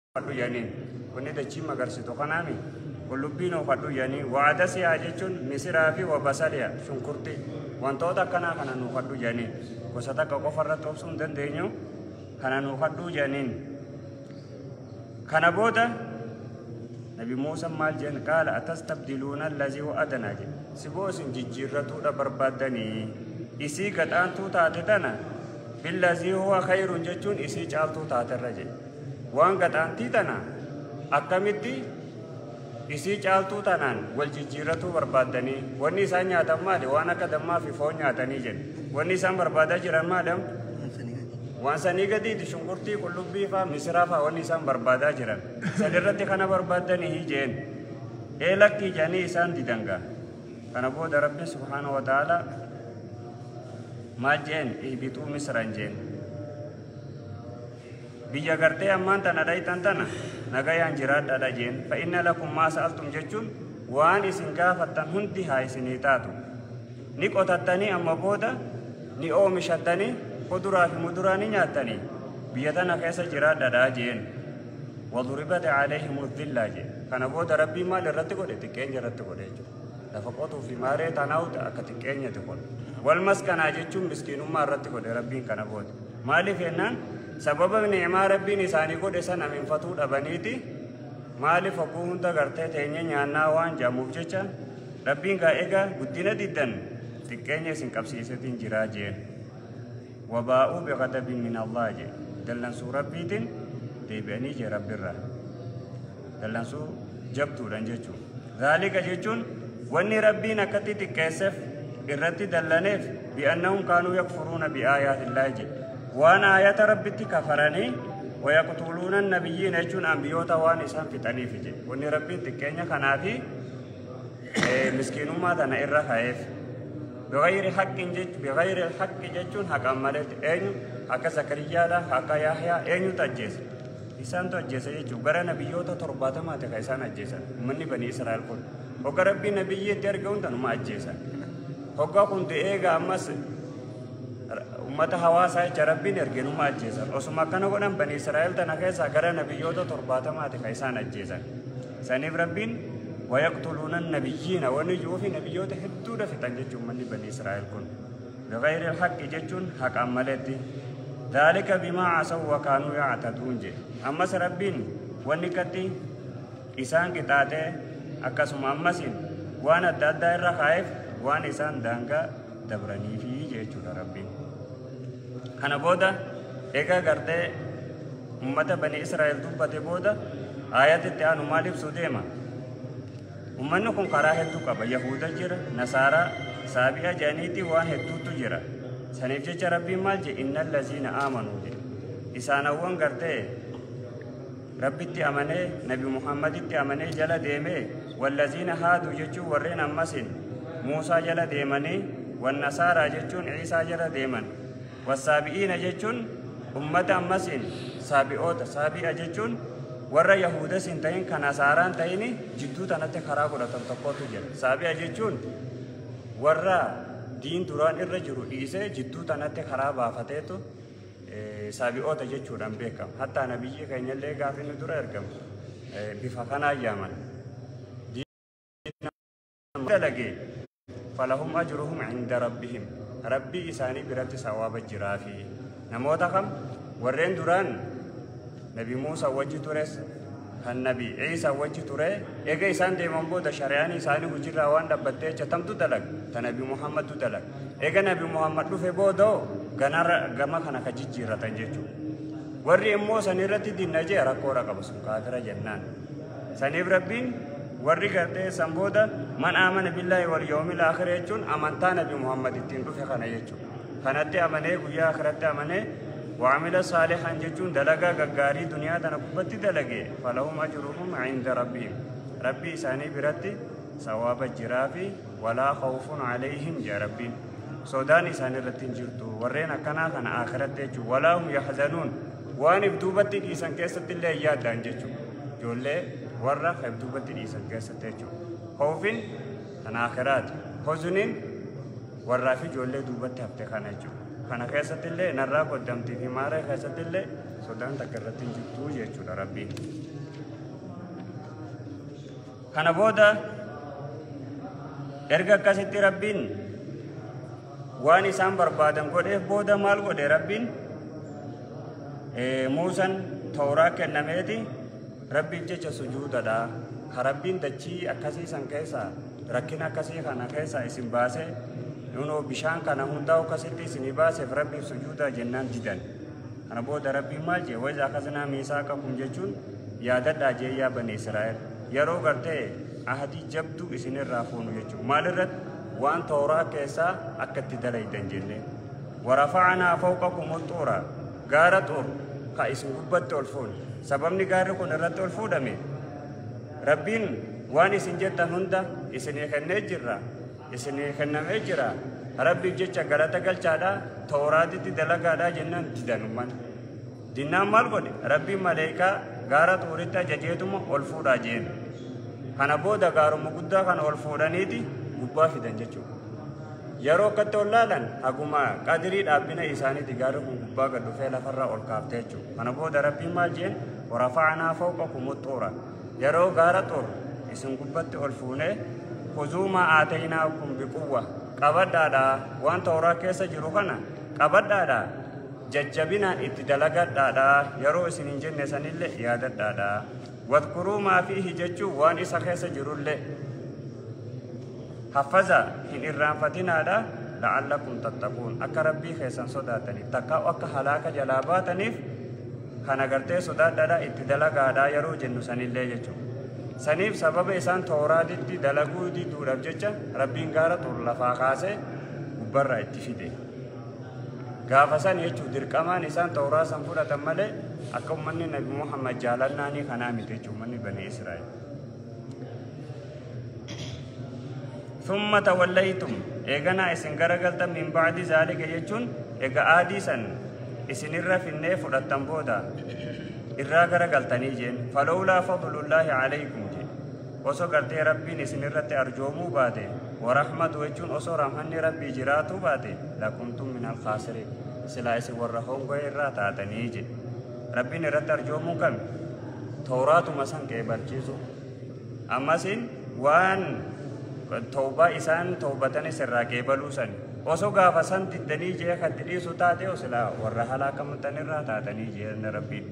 fadhu yaaniin wanni dachii magarsitu kanaami qullubbiin fadhu yaanii waadasi ajechun misiraa fi wabasaliya shunkurti wantoota akkanaa kana nu fadhu yaaniin gosa takka qofarratti obsuu hin dandeenyu kana nu fadhu yaaniin kana booda Nabi Musa maal jeen qaala atastabdiluuna allazii huwa adnaa jedhe siboo isin jijjiirratuudha barbaadanii isii gadhaantuu taate tana billazii huwa khayrun jechuun isii caaltuu taaterra jedhe waan gadhaantii tana akkamitti isii caaltuu tanaan wal jijjiirratuu barbaadanii wanni isaan nyaatan maali waan akka dammaa fi foon nyaatanii jedhe wanni isaan barbaadaa jiran maadam waan sanii gadiiti shunkurtii qullubbii faa misiraa faa wanni isaan barbaadaa jiran sanirratti kana barbaadanii jeen lakkii jedhanii isaan didanga kana booda rabbi subhaanahu wa ta'ala maal jeen ihbituu misran jeen biyya gartee ammaan tana dhaytan tana nagayaan jiraadhaadha jeen fa inna lakum maa sa'altum jechuun waan isin gaafattan hundi haa isinii taatu ni qotattanii amma booda ni oomishattanii kuduraa fi muduraa ni nyaatanii biyya tana keessa jiraadhaadha jeen waduribat alayhimu dhillaa jeen kana booda rabbii maal irratti godhe xiqqeenya irratti godhe jechuudha lafa qotuu fi maaree tanaa'uta akka xiqqeenyatti godhe wal maskanaa jechuun miskiinummaa irratti godhe rabbiin kana booda maaliif jennaan sababa ni'maa rabbiin isaanii godhe sana minfatuu dhabaniiti maaliif hogguu hunda gartee teenya nyaannaa waan jaamuuf jecha rabbiin gaa egaa guddina diddan xiqqeenya isin qabsiisetiin jiraa jeen wabaa'uu biqadabin min Allah jeen dallansuu rabbiitiin deebi'anii jee rabbirraa dallansuu jabtuudhan jechuun zaalika jechuun wanni rabbiin akkatti xiqqeesseef irratti dallaneef bi'annahum kaanuu yakfuruuna bi'aayaatillaahi jee waan aayata rabbitti kafaranii wayaqtuluuna annabiyyiin jechuun ambiyyoota waan isaan fixaniif je wanni rabbiin xiqqeenya kanaafi miskiinummaa tana irra ka'eef bighayri haqqi jechuun haqan malee eenyu akka zakariyaadha akka yahyaa eenyutu ajjeese isaantu ajjeese jechuun gara nabiyyoota 70 ka isaan ajjeesan ummanni bani israa'el kun hogga rabbii nabiyyiitti erga hundanuma ajjeesan hogga kun eega ammas ummata hawaasaa jecha rabbiin ergenuma ajjeesan osuma akkana godhan bani israa'el tana keessaa gara nabiyyoota 70 ka isaan ajjeesan saniif rabbiin wayaqtuluuna annabiyyiina wanni juufi nabiyyoota hedduudha fixan jechuun manni bani israa'el kun bighayri alhaqqi jechuun haqan maleetti dhalika bimaa casaw wa kaanuu yactaduun je ammas rabbiin wanni katti isaan qixaaxee akkasuma ammasin waan adda addaa irra kaa'eef waan isaan daangaa dabraniifi jechuudha rabbiin kana booda egaa gartee ummata bani israa'el dubbate booda aayatitti aanu maal ibsuu deema ummanni kun karaa hedduu qaba yahuda jira nasaaraa saabi'a jedhaniitti waan hedduutu jira saniif jecha rabbiin maal je innal laziina aamanuu je isaanawwan gartee rabbitti amanee nabi muhammaditti amanee jala deemee wallaziina haaduu jechuun warreen ammasin muusaa jala deemanii wannasaaraa jechuun ciisaa jala deeman wasaabi'iina jechuun ummata ammasin saabi'oota saabi'a jechuun warra yahudas hin ta'in kan nasaaraan ta'ini jidduu tanatti karaa godhatan tokkotu jira saabi'a jechuun warra diin duraan irra jiru dhiisee jidduu tanatti karaa baafateetu saabi'oota jechuudhaan beekama hattaa nabiyyi keenyallee gaafinni dura ergamu bifa kanaan yaaman dalagee falahum ajruhum inda rabbihim rabbii isaanii biratti sawaaba jiraa fi namoota kam warreen duraan nabi Musa wajji tures kan nabi Isa wajji ture ega isaan deeman booda shari'aan isaanii hujirraa waan dhabbattee chatamtu dalag ta nabi Muhammadu dalag ega nabi Muhammad dhufe booda ganara gama kana ka jijjiirratan jechuudha warri immoo sanirratti dinnajee rakkoora qabu sun kaafira jennaan saniif rabbiin warri gartee san booda man aamana billaahi wal yawmil aakhir jechuun amantaa nabi Muhammad ittiin dhufe kana jechuudha kanatti amanee guyyaa akhiratti amanee وعمل صالحا جتون دلقا قاري دنيا تنقبت دلقي فلهم أجرهم عند ربهم ربي ساني برتي ثواب الجرافي ولا خوف عليهم يا ربي سوداني ساني رتين جرتو ورينا كنا آخرت تجو ولا هم يحزنون وان بدوبتي إيسان كيسة الله يادان جتو جولي ورّا بدوبتي إيسان كيسة تجو خوفين كان آخرات حزنين ورّا في جولي دوبتي هفتخانا جو kana keessatti illee narraa qoddamtii fi maara keessatti illee sodaan takka irratti hin jirtu jechuudha rabbiin. Kana booda erga akkasitti rabbiin waan isaan barbaadan godheef booda maal godhe rabbiin Muusaan Tawraa kennameeti rabbiin jecha sujuudadha. Ka rabbiin dachii akkasii san keessaa rakkina akkasii kana keessaa isin baasee nunoo bishaan kana hundaa'u akkasitti isinii baaseef rabbiif sujuudaa jennaan didan. Kana booda rabbiin maal jee wayza akkasanaa miisaaqakum jechuun yaadadhaa jee yaa bani Israa'el yeroo gartee ahadii jabduu isinirraa fuunu jechuudha. Maalirratti waan Tawraa keessaa akka itti dalaydan jennee warafa'anaa fawqakum xuura gaara xuur ka isin gubbatti ol fuun sababni gaarri kun irratti ol fuudhame rabbiin waan isin jettan hunda isinii kennee jirra isinii kennamee jira rabbiif jecha galata galchaadha Tawraatitti dalagaadha jennaan didanumman dinnaan maal godhe rabbiin maleekaa gaara xuuritti ajajeetuma ol fuudhaa jeen. Kana booda gaaruma guddaa kana ol fuudhaniiti gubbaa fidan jechuudha. Yeroo akkatti ol laalan haguma qadirii dhaabbina isaaniiti gaarri kun gubbaa gad dhufee lafarraa ol kaafte jechuudha. Kana booda rabbiin maal jeen warafa'anaa fawqakum xuura yeroo gaara xuur isin gubbatti ol fuunee khuzuu maa aataynaakum biquwwa qabadhaadha waan Tawraa keessa jiru kana qabadhaadha jajjabinaan itti dalagadhaadha yeroo isin hin jenne sanillee yaadadhaadha. Wadkuruu maa fiihi jechuun waan isa keessa jirullee haffaza hin irraanfatinaadha la'allakum tattaquun akka rabbii keessan sodaataniif takka akka halaaka jalaa baataniif kana gartee sodaadhaadha itti dalagaadha yeroo jennu sanillee jechuudha. Saniif sababa isaan Tawraatitti dalaguu diduudhaaf jecha rabbiin gaara xuur lafaa kaasee gubbarraa itti fide. Gaafa san jechuun dirqamaan isaan Tawraa san fudhatan malee akka ummanni Nabi Muhammad jaalannaanii kanaa miti jechuun ummanni Bani Israa'el. ثم توليتم إيجانا إسن غرقلت من بعد ذلك يجون إيجا آديسا إسن الرف النيف والتنبودا إرى غرقلتني جين فلولا فضل الله عليكم جين وسو قرتي ربي إسن الرت أرجومو باده ورحمة وجون أسو رحمني ربي جراتو باده لكنتم من الخاسرين سلا إسن ورحوم غير تاتني جين ربي نرت أرجومو كم توراة مسان كيبال جيزو أما سين وان توبة إسان توبتني سراقي بلوسن وسو غافسان تدني جيه خدري سوتاتي وسلا ورحلا كمتني راتاتني جيه ربي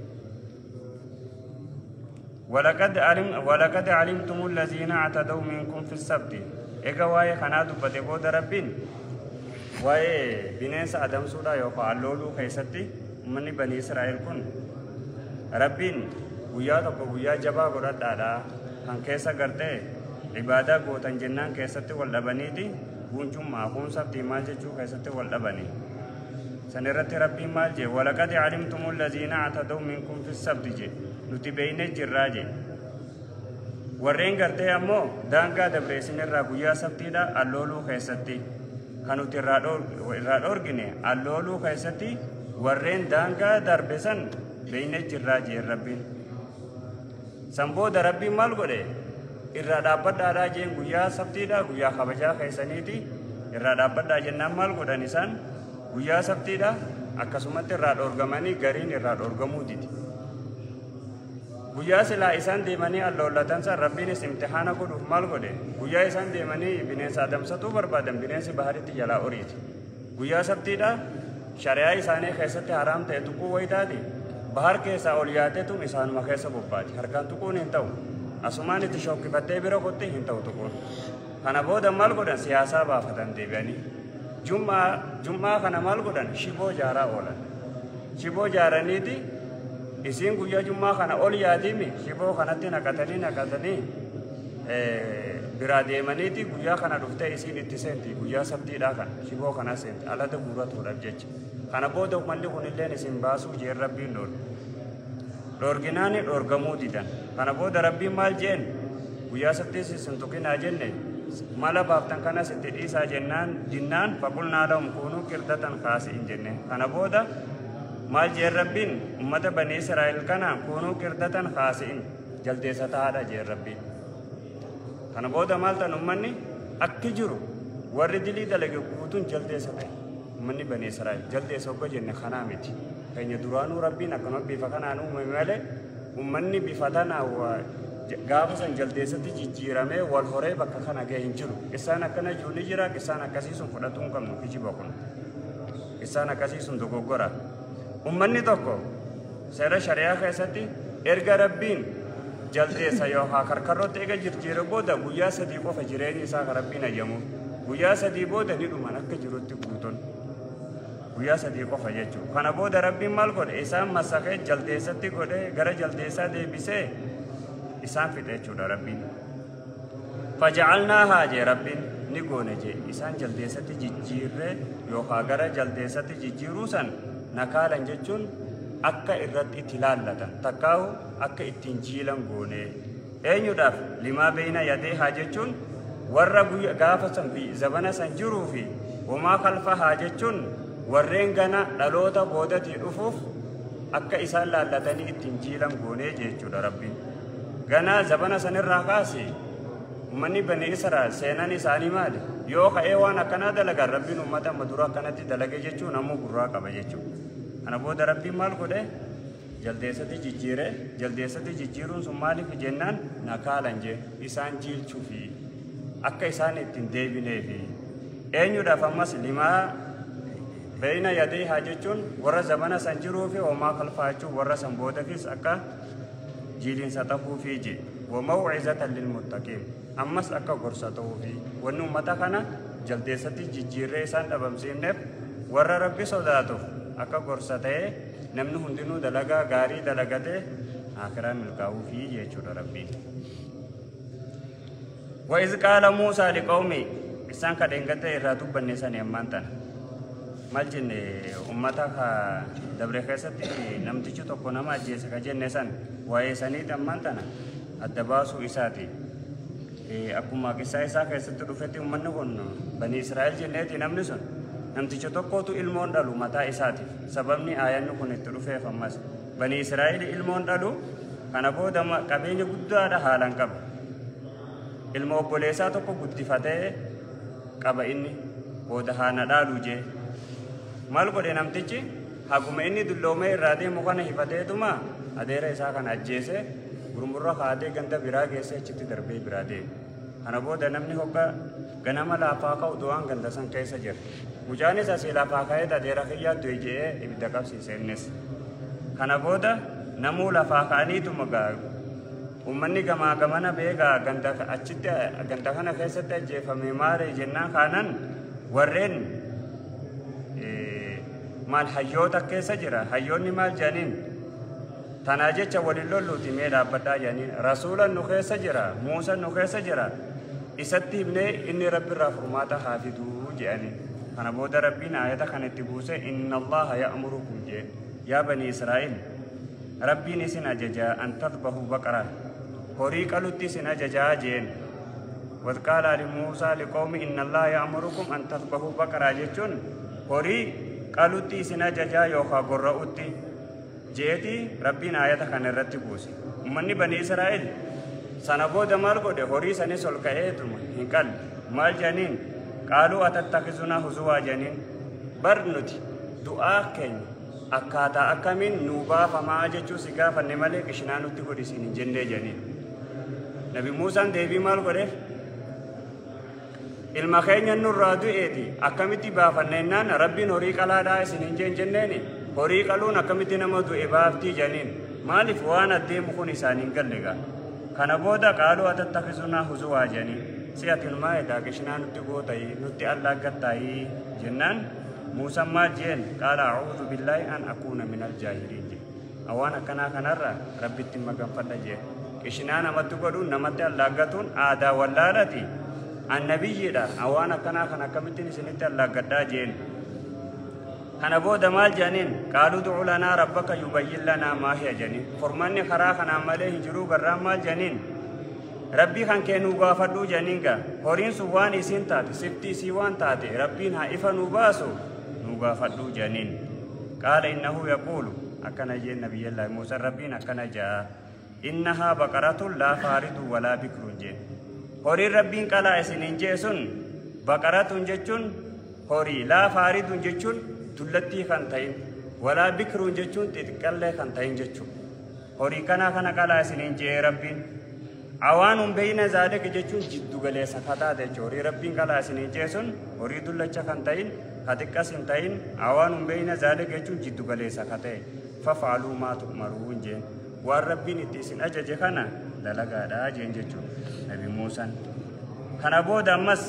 ولقد علمتم الذين اعتدوا منكم في السبت إيجا واي خنادو بدبود ربين واي بنيس آدم سودا يوفا اللولو خيستي مني بني إسرائيل كن ربين ويا تبو ويا جبا قرد دادا هن كيسا قرده عبادة قوتن جنان كيستي والدبنيتي بونجم معقون سبتي مال جيجو كيستي والدبني سنرت ربي مال جي ولقد علمتم الذين اعتدوا منكم في السبت جي نتبين الجراجي ورين قرده أمو دانقا دبريسين الرابويا سبتي دا اللولو خيستي كانوا ترادور جني اللولو خيستي ورين دانقا دربسن بين الجراجي الربين سنبو دربي مال قده irra dhaabbadhaadhaa jeen guyyaa sabtiidha guyyaa kabajaa keessaniiti irra dhaabbadhaa jennaan maal godhan isaan guyyaa sabtiidha akkasumatti irraa dhoorgamanii gariin irraa dhoorgamuu didi guyyaa silaa isaan deemanii alloollatan san rabbiinis imtixaana godhuuf maal godhe guyyaa isaan deemanii bineensa adamsatuu barbaadan bineensi baharitti jalaa oriiti guyyaa sabtiidha shari'aa isaanii keessatti haraam ta'e tuquu wayitaati bahar keessaa ol yaateetu isaanuma keessa bobbaati harkaan tuquun hin ta'u asumaan itti shokkifattee bira qotte hin ta'u tuquun kana booda maal godhan siyaasaa baafatan deebi'anii jummaa kana maal godhan shiboo jaaraa oolan shiboo jaaraniiti isiin guyyaa jummaa kana ol yaatiimi shiboo kanatti naqatanii biraa deemaniiti guyyaa kana dhuftee isiin itti seenti guyyaa sabtiidhaa kana shiboo kana seenti alata guuratuudhaaf jecha kana booda umalli kunilleen isin baasuu jeen rabbiin dhoorginaani dhoorgamuu didan kana booda rabbiin maal jeen guyyaa sabtiis isin tuqinaa jenne mala baaftan kanas itti dhiisaa jennaan faqulnaa lahum kuunuu qirdatan kaasi'in jenne kana booda maal jeen rabbiin ummata bani Israa'el kana kuunuu qirdatan kaasi'in jaldeessa ta'aadha jeen rabbiin kana booda maal tan ummanni akki jiru warri dilii dalage guutuun jaldeessa ta'e ummanni bani Israa'el jaldeessa hogga jenne kanaa miti keenya duraanuu rabbiin akkuma bifa kanaan uume malee ummanni bifa tanaa gaafa san jaldeessatti jijjiiramee wal horee bakka kana ga'e hin jiru. Isaan akkana ijoollee jira isaan akkasii sun fudhatuu hin qabnu kijiba kun. Isaan akkasii sun dogoggora. Ummanni tokko seera shari'aa keessatti erga rabbiin jaldeessa yookaan karkarrootti eega jijjiiree booda guyyaa 3 qofa jireenyi isaa kan rabbiin ayyamu. Guyyaa 3 booda ni dhuman akka jirutti guutuun. Guyyaa 3 qofa jechuudha. Kana booda rabbiin maal godhe isaan masakee jaldeessatti godhee gara jaldeessaa deebisee isaan fixe jechuudha rabbiin. Faja'alnaahaa jee rabbiin ni goone jee isaan jaldeessatti jijjiirree yookaan gara jaldeessatti jijjiiruu san nakaalan jechuun akka irratti itti laallatan takkaawu akka ittiin jiilan goone. Eenyudhaaf limaa beeyna yadee haa jechuun warra gaafa san zabana san jiruu fi homaa kalfa haa jechuun warreen gana dhaloota boodatii dhufuuf akka isaan laallatanii ittiin jiilan goone jechuudha rabbiin. Gana zabana sanirraa kaase ummanni bani Israa'el seenan isaanii maali? Yoo ka'ee waan akkanaa dalagan rabbiin ummata madura akkanatti dalage jechuun ammoo gurraa qaba jechuudha. Kana booda rabbiin maal godhe? Jaldeessatti jijjiire. Jaldeessatti jijjiiruun sun maaliif jennaan nakaalan jee isaan jiilchuu fi akka isaan ittiin deebinee fi eenyudhaaf ammas limaa beeyna yadee haa jechuun warra zabana san jiruu fi homaa kalfaa jechuun warra san boodafis akka jiiliinsa ta'uu fi je wamaw'izatan lilmuttaqiin ammas akka gorsa ta'uu fi wanni ummata kana jaldeessatti jijjiirree isaan dhabamsiifneef warra rabbi sodaatuuf akka gorsa ta'ee namni hundinuu dalagaa gaarii dalagatee akhiraa milkaa'uu fi jechuudha rabbiin. وإذ قال موسى لقومه إسان كدنجت إرادو بنيسان يمانتن مالجن أمتك دبر خيستي نمتيجو تكو نما جيسا كجنسان وإساني دمانتن الدباسو إساتي أكما كسا إسا خيستي رفتي أمنو كن بني إسرائيل جنيتي نمنسون نمتيجو تكو تو إلمون دالو متا إساتي سببني آيانو كن اترفه فمس بني إسرائيل إلمون دالو كان بودا قبيني قدوا دا حالان قب ilmo obboleessaa tokko guddifatee qaba inni booda haana dhaalu jee maal godhe namtichi haguma inni dulloomee irraa deemu kana hifateetuma adeera isaa kana ajjeese gurmurra kaatee ganda biraa geessee achitti darbee biraa deemu. Kana booda namni hogga ganama laafaa ka'u du'aan ganda san keessa jira. Mucaanis asii laafaa ka'ee adeera kiyyaa du'e jee ibidda qabsiise innis. Kana booda namuu lafaa ka'aniituma ummanni gamaa gamana beegaa ganda achitti ganda kana keessatti ajjeefame maare jennaan kaanan warreen maal hayyoota keessa jira hayyoonni maal jedhaniin tanaa jecha waliin lolluuti mee dhaabbadhaa jedhaniin rasuulan nu keessa jira muusan nu keessa jira isatti himnee inni rabbiirraa furmaata haa fiduu jedhaniin. Kana booda rabbiin aayata kan itti buuse inna allaha ya'murukum jee yaa bani israa'el rabbiin isin ajajaa an tadbahu baqara horii qalutti isin ajajaa jeen wadqaala limuusaa liqawmi inna allaha ya'murukum an tadbahu baqara jechuun horii qalutti isin ajajaa yookaan gorra'utti jeeti rabbiin aayata kana irratti buuse. Ummanni bani Israa'el sana booda maal godhe horii sanis ol ka'eetuma hin qalle maal jedhaniin qaaluu atattakhizunaa huzuwaa jedhaniin bar nuti du'aa keenya akkaataa akkamiin nuu baafamaa jechuu si gaafanne malee qishinaa nutti godhisiin hin jennee jedhaniin. Nabi Muusaan deebii maal godheef ilma keenya nurraa du'eeti akkamitti baafanneenaan rabbiin horii qalaadhaa isin hin jenneeni horii qaluun akkamitti nama du'e baaftii jedhaniin maaliif waan addeemu kun isaaniin galle gaa. Kana booda qaaluu atattakhizunaa huzuwaa jedhaniin si'atin maa edaa qishinaa nutti gootayii nutti allaaggattaayii jennaan Muusaan maal jeen qaala a'uudhu billaahi an akuuna minal jaahiliin jee awwaan akkanaa kanarra rabbitti maganfadha jee qishinaa namatti godhuun namatti allaaggatuun aadaa wallaalati annabiyyiidha awwaan akkanaa kan akkamittiin isinitti allaaggadhaa jeen. Kana booda maal jedhaniin qaaluu du'u lanaa rabbaka yubayyin lanaa maa hiya jedhaniin furmanni karaa kanaan malee hin jiruu garraan maal jedhaniin rabbii kan kennuu gaafadhuu jedhaniin gaa horiin sun waan isiin taate siftii isii waan taate rabbiin haa ifa nuu baasu nuu gaafadhuu jedhaniin. Qaala innahu yaquulu akkana jeen nabiyyallaahi Muusaa rabbiin akkana jaa innahaa baqaratun laa faaridun walaa bikrun jeen horiin rabbiin qalaa isiniin jee sun baqaratun jechuun horii laa faaridun jechuun tullattii kan ta'in ولا بكر جتون تتكلم كان تين جتون هوري كنا كلا سنين جي ربين عوان بين ذلك جتون جدو قلي سكتا دجوري ربين كلا سنين جيسون هوري دولة كان تين هتك سنتين عوان بين ذلك جتون جدو قلي سكتا ففعلوا ما تؤمرون جين والربين تيسن أجج كنا دلقا دا جين جتون نبي موسى كنا بود أمس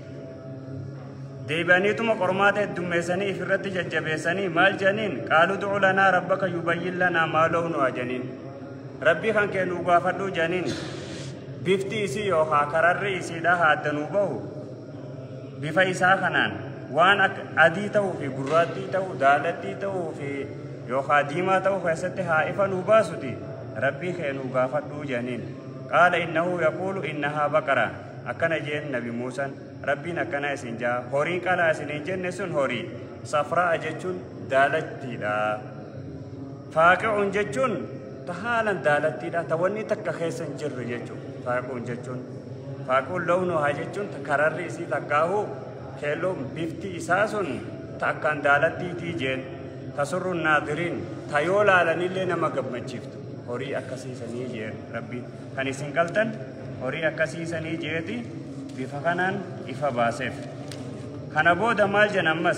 ديبانيتم قرمات الدميساني في الرد ججبيساني مال جنين قالوا دعوا لنا ربك يبين لنا ما لونه جنين ربي كان كانوا غافدوا جنين بفتي سي يوخا كرر سي دا هادنو بو بفايسا خنان وان ادي تو في غراتي تو دالتي تو في يوخا ديما تو فسته هائفا نوباسدي ربي كانوا غافدوا جنين قال انه يقول انها بقره أكنا جين نبي موسى ربنا أكنا سنجا هورين كلا سنجين نسون هوري صفراء جتون دالتي دا فاقع جتون تحالا دالتي دا توني تكخيسن جر جتون فاقع جتون فاقع لونه هجتون تكرر إسي تكاهو كيلو بفتي إساسون تأكان دالتي تيجين تسر الناظرين تيولا لنيلي نما قبمت شفت هوري أكسي سنجين ربي كان سنقلتن هوري أكسي سني جيتي بفقنان إفباسف كان بودا مال جنمس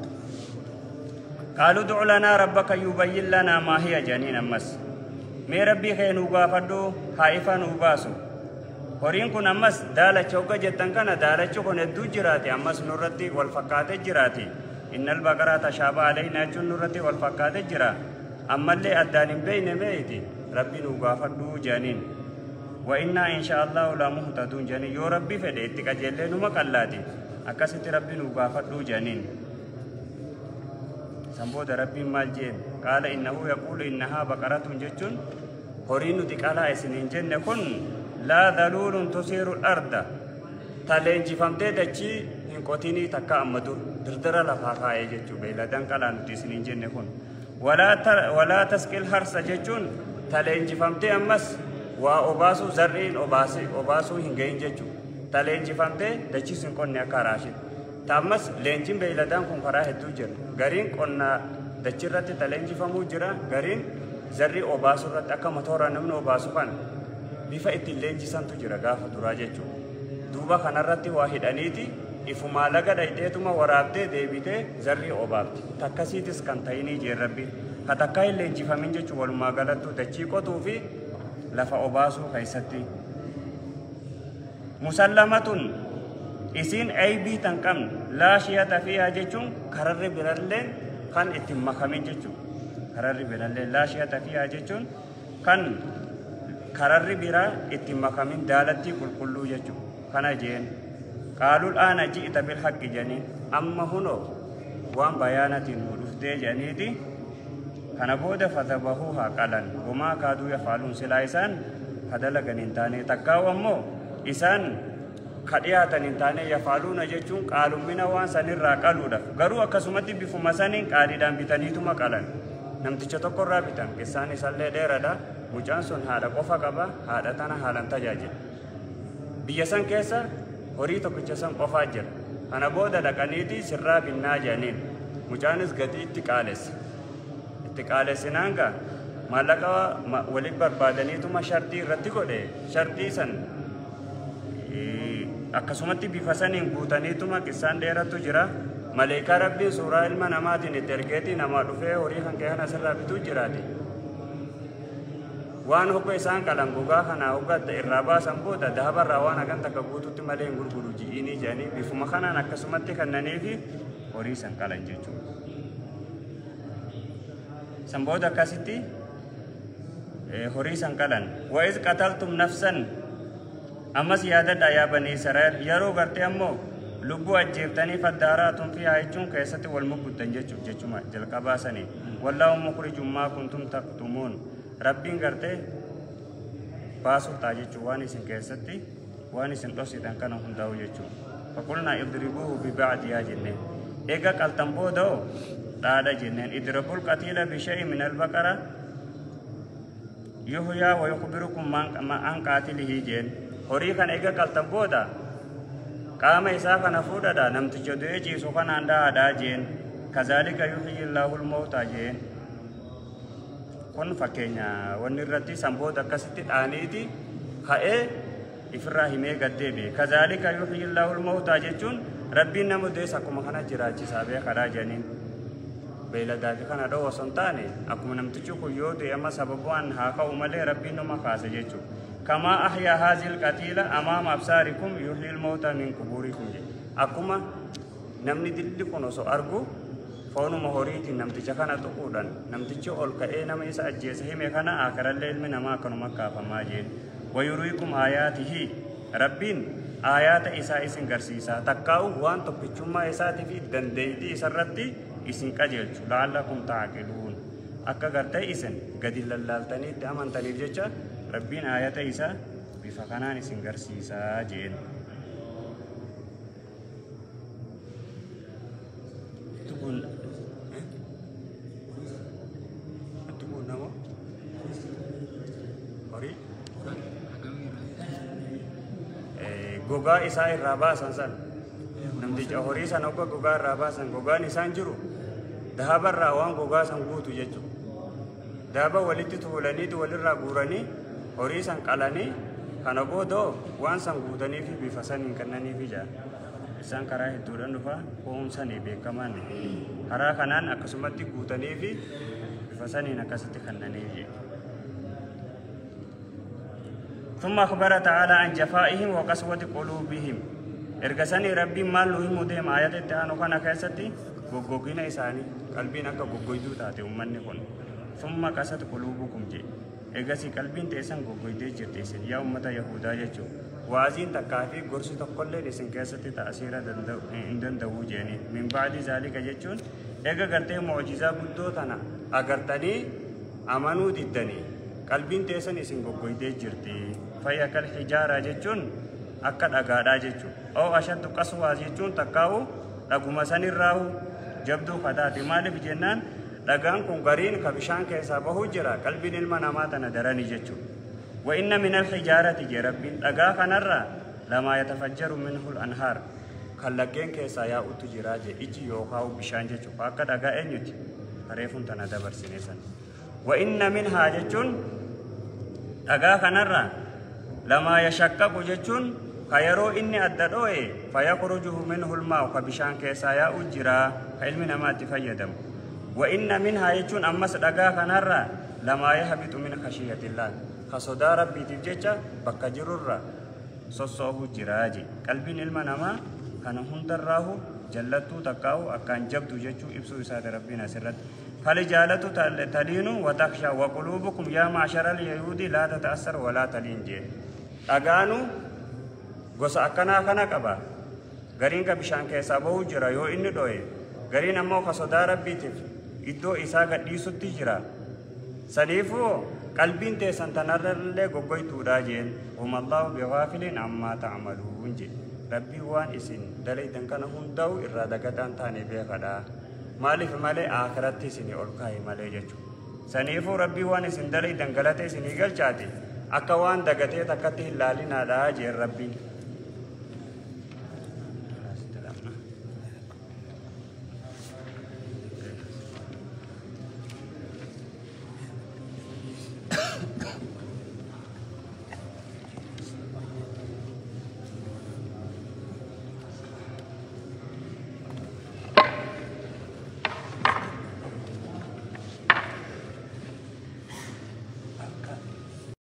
قالوا دع لنا ربك يبين لنا ما هي جنين أمس مي ربي خينو غافدو خائفا نوباسو هورين كن أمس دالة چوكا جتن كان دالة چوكا ندو جراتي أمس نورتي والفقات جراتي إن البقرة تشابه علينا جن نورتي والفقات جرا أما اللي أدان بين ميتي ربي نو غافدو جنين وإنا إن شاء الله لا مهتدون جنين يو ربي فدي اتكاجلين ومقلاتي أكست ربي نوغافدو جنين سنبود ربي مالجين قال إنه يقول إنها بقرة ججون هورين تقالا إسنين جنة كن لا ذلول تسير الأرض تلين جفمتي دجي إن قوتيني تكا أمدو دردر لفاقا يججو بيلدان قالا نتسنين جنة كن ولا تسكي الحرس ججون تلين جفمتي أمس وأباسو زرين أباسو هنجين ججو تلين جفمتي دجي سنكون نيكا راشد تامس لينجين بيلدان كون فراه الدوجر غارين قلنا دجرت تلينجي فمو جرا غارين زري أباسو رت أكا مطورا نمن أباسو كان بيفا إتلينجي سانتو جرا غافة دراجة دوبا خنرتي واحد أنيتي إفما لغا دايتيتما ورابتي ديبيتي زري أبابتي تكسيتس كانتايني جربي كتاكاي لينجي فمين جيچو والما غلطو دجي قطو في لفا أباسو خيستي مسلمتون إسين أي بي تنكم لا شيء فيها جيشون كرر برالين كان اتم مخامين جيشون كرر برالين لا شيء فيها جيشون كان كرر برا اتم مخامين دالتي كل جيشون كان جين قالوا الآن جئت بالحق جنين أما هنا وان بيانات ولفدي جنيدي كان بود فذبحوها قلن وما كادوا يفعلون سلايسان هذا لغنين تاني تقاو أمو إسان خدياتن انتاني يفعلون جچون قالوا من وان سنر قالودا غرو اكسمتي بفمسانين قاليدان بتنيتما قالن نمتچ تقر رابطان كساني سله ديردا مجان سن هادا قفا قبا هادا تنا حالن تجاجل بيسان كيسا هوري تكچسن قفا جر انا بودا دقنيتي سرا بنا جانين مجانس غدي اتقالس نانغا مالكا ولي بربادنيتما شرطي رتي كوده شرطي سن akkasumatti bifasaniin guutaniituma qissaan dheeratu jira maleekaa rabbiin suuraa ilma namaatiin itti ergeetii namaa dhufee horii kan kee kana sirraa bituu jiraate waan hogga isaan qalan gogaa kanaa hoggatta irraa baasan booda daabarraa waan hagan takka guututti malee hin gurguru ji'iinii jedhanii bifuma kanaan akkasumatti kannanii fi horii san qalan jechuudha. San booda akkasitti horii san qalan wa'iz qataltum nafsan أمس يادة يا بني إسرائيل يرو غرتي أمو لبو أجيبتني فداراتهم فيها يجون كيسة والمبود تنجتشو جتشما جلقباسني والله مخرج ما كنتم تكتمون ربين غرتي باسو تاجتشو واني سن كيستي واني سن توسي تنكنا هنداو يجو فقلنا اضربوه ببعض يا جنين إيقا قلتنبو دو تادا جنين اضربوا القتيل بشيء من البقرة يهيا ويخبركم عن قاتله جن horii kan eega qaltan booda qaama isaa kana fuudhadha namticha du'ee ciisu kanaan dha'aadhaa jeen kazaalika yuhyi illaahu lmawtaa jeen kun fakkeenya wanni irratti sanboota akkasitti dhaaniiti ka'ee ifirraa himee gaddeebi'e kazaalika yuhyi Allahu al-mawtaa jechuun rabbiin nama deessa akkuma kana jiraachisaa beekaadhaa jedhaniin beeyladaa fi kana dhoo osoo hin taane akkuma namtichi kun yoo du'e amma sababuun haa ka'u malee rabbiin nama kaasa jechuudha كما أحيا هذه القتيلة أمام أبصاركم يحيي الموتى من قبوركم أكما نمني دللي كنوسو أرجو فونو مهوريتي نمتي جكنا تقولن نمتي جول كأي نم إسا أجيسه مكانا آخر الليل من ما كانوا مكة فما جين ويرويكم آياته ربين آيات إسا إسن غرسيسا تكاو وان تبتشما إسا تفي دنديتي إسرتي إسن كجل لعلكم تعقلون أكا غرتي إسن قد اللالتني تأمن تنيجيشا ربين آيات إيسا بفقنان سنغرسيسا جين تقول نمو هوري غوغا إسا الرابا سنسان نمدي هوري سنوكا غوغا الرابا سن غوغا نسان جرو دهاب الراوان غوغا سنغوتو جيجو دهابا ولدت تولاني تولي الراغوراني horii san qalanii kana boodoo waan san guutanii fi bifa saniin kennanii fi jaa isaan karaa hedduudhaan dhufa hoomsanii beekaman karaa kanaan akkasumatti guutanii fi bifa saniin akkasitti kennanii ثم أخبر تعالى عن جفائهم وقسوة قلوبهم إرجسني ربي مال له مدهم آيات التانو كان كيستي غوغوغينا إساني قلبنا كغوغويدو تاتي أمني كون ثم قست قلوبكم جي إجازي قلبين تيسان غوغويدي جرتيسن يا أمة يهودا يجو وازين تكافي غرسي تقول لسن كيستي تأثير عندن دوجيني من بعد ذلك يجون إجا قرتي معجزة بدو تنا أقرتني أمانو ديدني قلبين تيسان إسن غوغويدي جرتي فيا كالحجارة يجون أكد أقادا يجو أو أشد قسوة يجون تكاو لقوم سني راو جبدو خداتي مالي في جنان لقان كون قرين كبشان كيسا بهو جرا قلبين المناماتنا دراني جتشو وإن من الحجارة جربين لقا خنرا لما يتفجر منه الأنهار خلقين كيسا يا أتو جراجي إجي يوخاو بشان جتشو فاقد أقا إنيوتي فريفون تندبر سنسان وإن منها جتشون لقا خنرا لما يشكك جتشون خيرو إني أددوه فيخرجه منه الماء كبشان كيسا يا أجرا علمنا ما تفيدم وإن منها يجون أمس دقا خنرا لما يهبط من خشية الله خصدا ربي تجيجا بكا جرورا صصوه جراجي قلبين المنما كان هندراه جلتو تقاو أكان جبدو جيجو إبسو إساد ربنا سرت فلجالتو تلين وتخشى وقلوبكم يا معشر اليهود لا تتأثر ولا تلين جي أغانو غوسا أكنا خنا قبا غرين كبشان كيسا بهو جرا يو إني دوئي غرين أمو خصدا ربي تف iddoo isaa gadhiisutti jira saniifuu qalbiin teessan tanarrallee goggoytuudha jeen humallahu bighafilin amma ta'maluun je rabbii waan isin dalaydan kana hundaa'u irraa dagataan taane beekadha maaliif malee akhiratti isin ol kaa'e malee jechuudha saniifuu rabbii waan isin dalaydan galate isin galchaate akka waan dagatee takkatti hin laalinaadha jeen rabbiin